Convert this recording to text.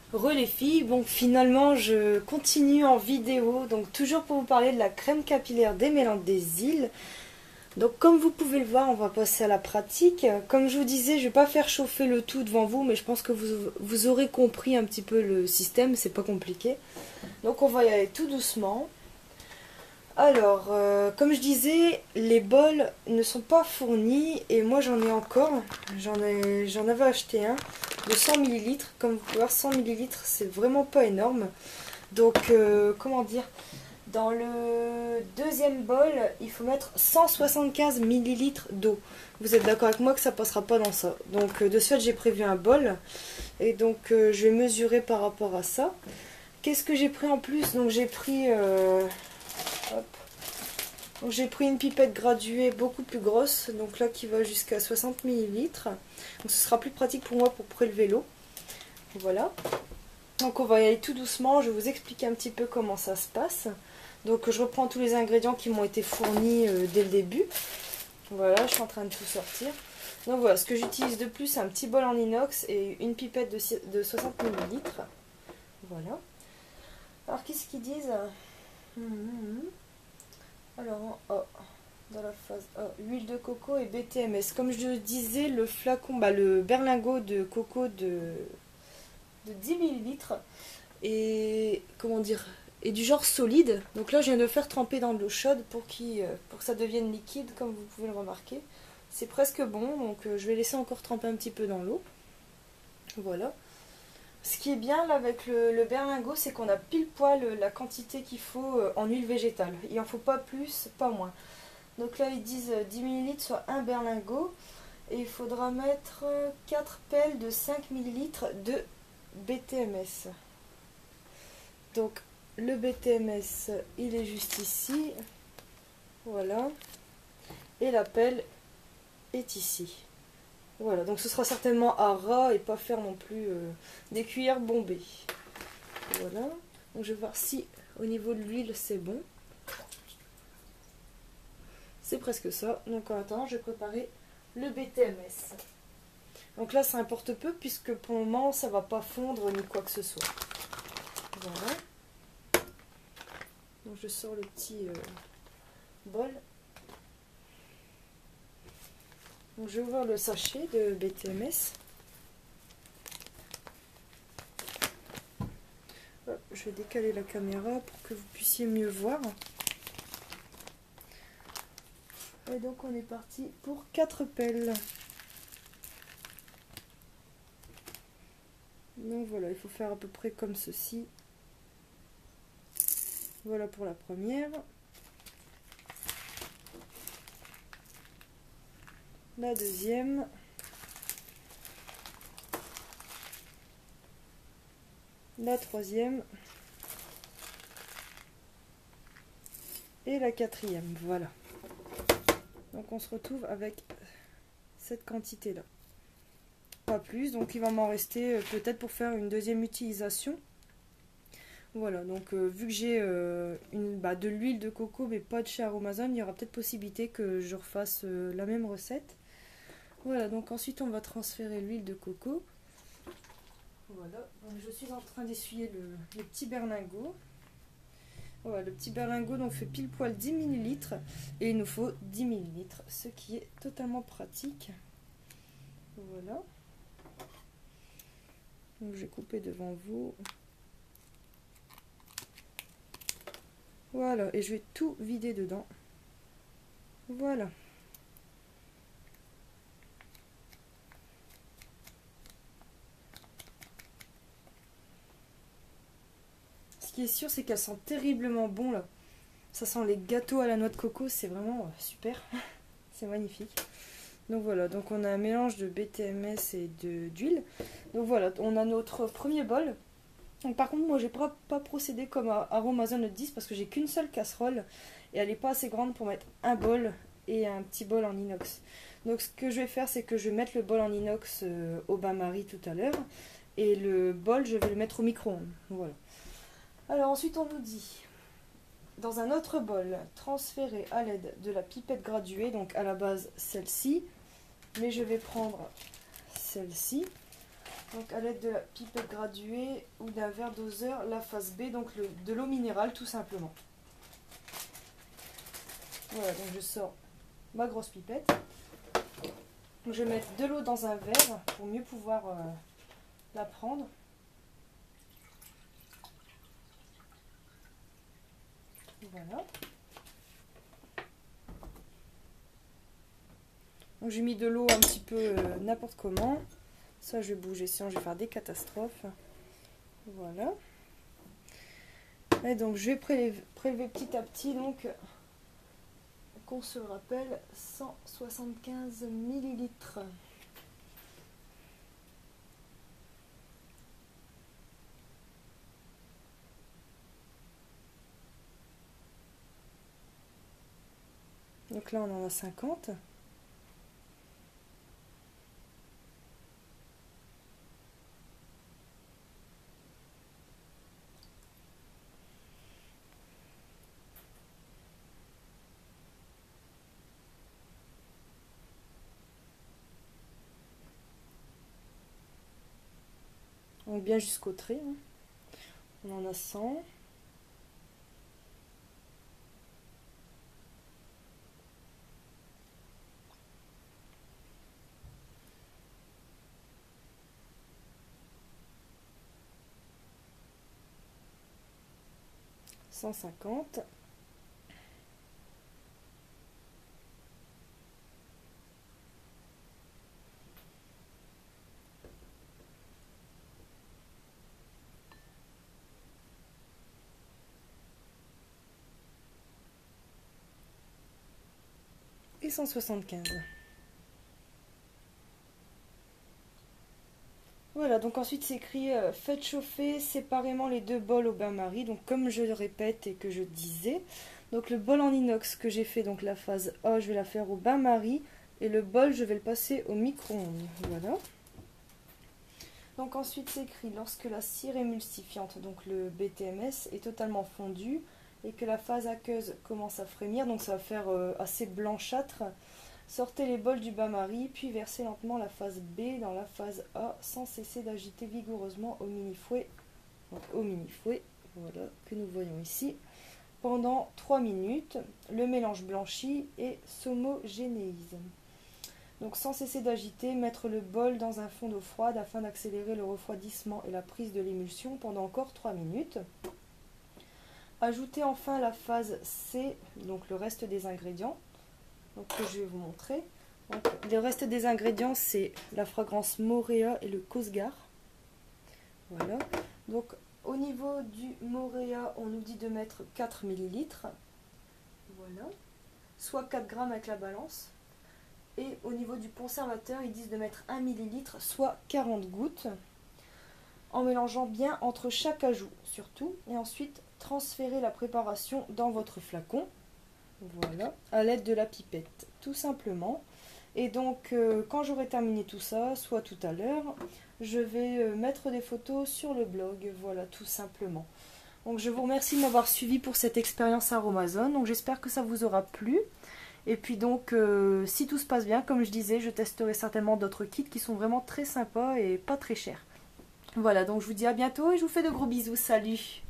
Re les filles, bon finalement je continue en vidéo, donc toujours pour vous parler de la crème capillaire démêlante des îles. Donc comme vous pouvez le voir, on va passer à la pratique. Comme je vous disais, je ne vais pas faire chauffer le tout devant vous, mais je pense que vous aurez compris un petit peu le système, c'est pas compliqué. Donc on va y aller tout doucement. Alors, comme je disais, les bols ne sont pas fournis et moi j'en ai encore. J'en avais acheté un de 100 ml. Comme vous pouvez voir, 100 ml, c'est vraiment pas énorme. Donc, comment dire, dans le deuxième bol, il faut mettre 175 ml d'eau. Vous êtes d'accord avec moi que ça passera pas dans ça. Donc, de ce fait, j'ai prévu un bol et donc je vais mesurer par rapport à ça. Qu'est-ce que j'ai pris en plus? Donc, j'ai pris... hop. Donc j'ai pris une pipette graduée beaucoup plus grosse, donc là qui va jusqu'à 60 ml. Donc ce sera plus pratique pour moi pour prélever l'eau. Voilà. Donc on va y aller tout doucement, je vais vous expliquer un petit peu comment ça se passe. Donc je reprends tous les ingrédients qui m'ont été fournis dès le début. Voilà, je suis en train de tout sortir. Donc voilà, ce que j'utilise de plus, c'est un petit bol en inox et une pipette de 60 ml. Voilà. Alors qu'est-ce qu'ils disent? Alors, dans la phase A, huile de coco et BTMS. Comme je disais, le flacon, le berlingot de coco de 10 ml et comment dire, est du genre solide. Donc là, je viens de le faire tremper dans de l'eau chaude pour que ça devienne liquide, comme vous pouvez le remarquer. C'est presque bon, donc je vais laisser encore tremper un petit peu dans l'eau. Voilà. Ce qui est bien là avec le berlingot, c'est qu'on a pile poil la quantité qu'il faut en huile végétale. Il n'en faut pas plus, pas moins. Donc là ils disent 10 ml soit un berlingot. Et il faudra mettre 4 pelles de 5 ml de BTMS. Donc le BTMS il est juste ici. Voilà. Et la pelle est ici. Voilà, donc ce sera certainement à ras et pas faire non plus des cuillères bombées. Voilà, donc je vais voir si au niveau de l'huile c'est bon. C'est presque ça. Donc en attendant, je vais préparer le BTMS. Donc là, ça importe peu puisque pour le moment, ça va pas fondre ni quoi que ce soit. Voilà. Donc je sors le petit bol. Donc je vais ouvrir le sachet de BTMS. Je vais décaler la caméra pour que vous puissiez mieux voir. Et donc on est parti pour 4 pelles. Donc voilà, il faut faire à peu près comme ceci. Voilà pour la première. La deuxième. La troisième. Et la quatrième, voilà. Donc on se retrouve avec cette quantité là. Pas plus, donc il va m'en rester peut-être pour faire une deuxième utilisation. Voilà, donc vu que j'ai de l'huile de coco mais pas de chez Aromazone, il y aura peut-être possibilité que je refasse la même recette. Voilà, donc ensuite on va transférer l'huile de coco. Voilà, donc je suis en train d'essuyer le petit berlingot. Voilà, le petit berlingot donc fait pile poil 10 ml et il nous faut 10 ml, ce qui est totalement pratique. Voilà. Donc je vais couper devant vous. Voilà, et je vais tout vider dedans. Voilà. Ce qui est sûr, c'est qu'elles sentent terriblement bon là. Ça sent les gâteaux à la noix de coco, c'est vraiment super. C'est magnifique. Donc voilà, donc on a un mélange de BTMS et d'huile. Donc voilà, on a notre premier bol. Donc par contre, moi j'ai pas procédé comme Aromazone le 10 parce que j'ai qu'une seule casserole et elle n'est pas assez grande pour mettre un bol et un petit bol en inox. Donc ce que je vais faire, c'est que je vais mettre le bol en inox au bain-marie tout à l'heure et le bol, je vais le mettre au micro-ondes. Voilà. Alors ensuite, on nous dit, dans un autre bol, transférer à l'aide de la pipette graduée, donc à la base celle-ci, mais je vais prendre celle-ci. Donc à l'aide de la pipette graduée ou d'un verre doseur, la phase B, donc de l'eau minérale tout simplement. Voilà, donc je sors ma grosse pipette. Donc je vais mettre de l'eau dans un verre pour mieux pouvoir la prendre. Voilà. Donc j'ai mis de l'eau un petit peu n'importe comment. Ça je vais bouger, sinon je vais faire des catastrophes. Voilà. Et donc je vais prélever petit à petit, donc qu'on se rappelle, 175 millilitres. Donc là on en a 50. Donc bien jusqu'au trait. Hein. On en a 100. « 150. Et 175. Voilà, donc ensuite c'est écrit faites chauffer séparément les deux bols au bain-marie. Donc comme je le répète et que je disais, donc le bol en inox que j'ai fait, donc la phase A, je vais la faire au bain-marie. Et le bol, je vais le passer au micro-ondes. Voilà. Donc ensuite c'est écrit lorsque la cire émulsifiante, donc le BTMS, est totalement fondue et que la phase aqueuse commence à frémir, donc ça va faire assez blanchâtre. Sortez les bols du bain-marie, puis versez lentement la phase B dans la phase A sans cesser d'agiter vigoureusement au mini-fouet. Donc au mini-fouet, voilà, que nous voyons ici. Pendant 3 minutes, le mélange blanchit et s'homogénéise. Donc sans cesser d'agiter, mettre le bol dans un fond d'eau froide afin d'accélérer le refroidissement et la prise de l'émulsion pendant encore 3 minutes. Ajoutez enfin la phase C, donc le reste des ingrédients, donc que je vais vous montrer. Donc, le reste des ingrédients, c'est la fragrance Moréa et le Cosgar. Voilà. Donc au niveau du Moréa, on nous dit de mettre 4 ml. Voilà. Soit 4 grammes avec la balance. Et au niveau du conservateur, ils disent de mettre 1 ml, soit 40 gouttes. En mélangeant bien entre chaque ajout, surtout. Et ensuite, transférez la préparation dans votre flacon. Voilà, à l'aide de la pipette, tout simplement. Et donc, quand j'aurai terminé tout ça, soit tout à l'heure, je vais mettre des photos sur le blog. Voilà, tout simplement. Donc, je vous remercie de m'avoir suivi pour cette expérience Aromazone. Donc, j'espère que ça vous aura plu. Et puis donc, si tout se passe bien, comme je disais, je testerai certainement d'autres kits qui sont vraiment très sympas et pas très chers. Voilà, donc je vous dis à bientôt et je vous fais de gros bisous. Salut!